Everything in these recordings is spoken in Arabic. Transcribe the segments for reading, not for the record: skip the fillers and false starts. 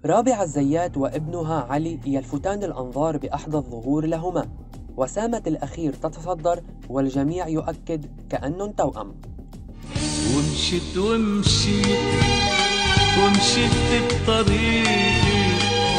رابعة الزيات وابنها علي يلفتان الأنظار بأحدى الظهور لهما، وسامة الأخير تتصدر والجميع يؤكد كأنهم توأم. ومشيت ومشيت ومشيت بطريقي.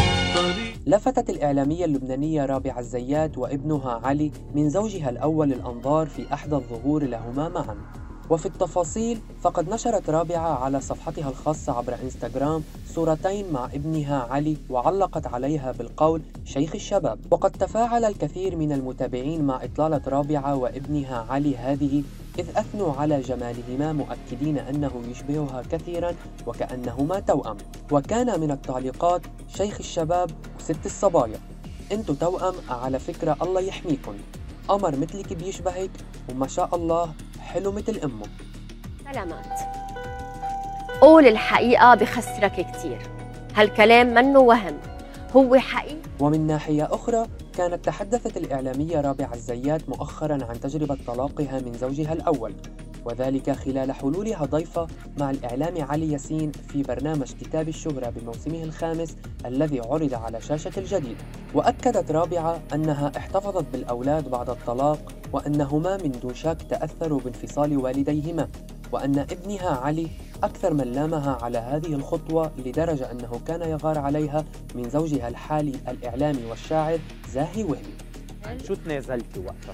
لفتت الإعلامية اللبنانية رابعة الزيات وابنها علي من زوجها الأول الأنظار في أحدى الظهور لهما معا. وفي التفاصيل فقد نشرت رابعة على صفحتها الخاصة عبر انستغرام صورتين مع ابنها علي، وعلقت عليها بالقول شيخ الشباب. وقد تفاعل الكثير من المتابعين مع إطلالة رابعة وابنها علي هذه، إذ أثنوا على جمالهما مؤكدين أنه يشبهها كثيرا وكأنهما توأم. وكان من التعليقات شيخ الشباب وست الصبايا، انتو توأم على فكرة، الله يحميكن، قمر مثلك بيشبهك وما شاء الله حلو مثل أمه. سلامات. قول الحقيقة بخسرك كتير، هالكلام منه وهم، هو حقيقي. ومن ناحية أخرى كانت تحدثت الإعلامية رابعة الزيات مؤخرا عن تجربة طلاقها من زوجها الأول، وذلك خلال حلولها ضيفة مع الإعلامي علي ياسين في برنامج كتاب الشهرة بموسمه الخامس الذي عرض على شاشة الجديد. وأكدت رابعة أنها احتفظت بالأولاد بعد الطلاق، وأنهما من دون شك تأثروا بانفصال والديهما، وأن ابنها علي أكثر من لامها على هذه الخطوة، لدرجة أنه كان يغار عليها من زوجها الحالي الإعلامي والشاعر زاهي وهبي. شو تنازلتي وقتها؟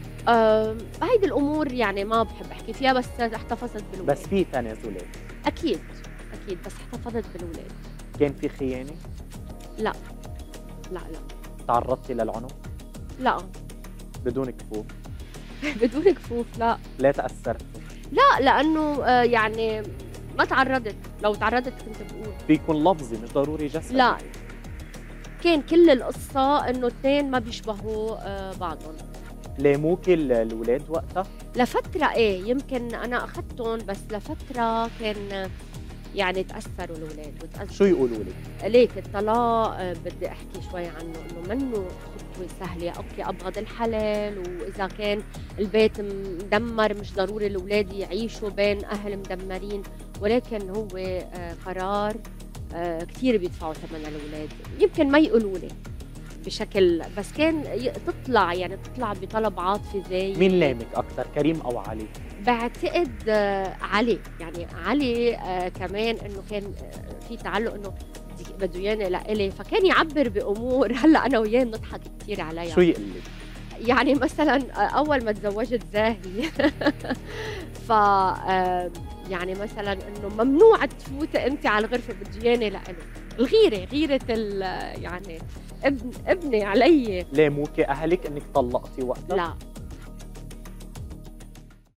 هيدي الأمور يعني ما بحب أحكي فيها، بس احتفظت بالولاد. بس في تنازلات؟ أكيد أكيد، بس احتفظت بالولاد. كان في خيانة؟ لا لا لا. تعرضتي للعنف؟ لا. بدون كفوف؟ بدون كفوف لا. لا تأثرت؟ لا، لأنه يعني ما تعرضت، لو تعرضت كنت بقول. بيكون لفظي مش ضروري جسدي؟ لا، كان كل القصة إنه اثنين ما بيشبهوا بعضهم. لاموكي الولاد وقتها؟ لفترة إيه، يمكن أنا أخذتهم، بس لفترة كان يعني تأثروا الأولاد وتأثروا. شو يقولوا لك؟ ليك الطلاق بدي أحكي شوي عنه، إنه منه خطوة سهلة. أوكي أبغض الحلال، وإذا كان البيت مدمر مش ضروري الأولاد يعيشوا بين أهل مدمرين، ولكن هو قرار كثير بيدفعوا ثمن الأولاد. يمكن ما يقولوا لي بشكل، بس كان تطلع بطلب عاطفي زي. مين لامك أكثر، كريم أو علي؟ بعتقد علي، يعني علي كمان إنه كان في تعلق، إنه بده ياني لإلي، فكان يعبر بأمور هلا أنا وياه بنضحك كثير عليها. شو يقول لك؟ يعني مثلا أول ما تزوجت زاهي ف يعني مثلا إنه ممنوع تفوتي أنت على الغرفة، بده ياني لإله. غيرة يعني ابني علي. لاموكي أهلك إنك طلقتي وقتها؟ لا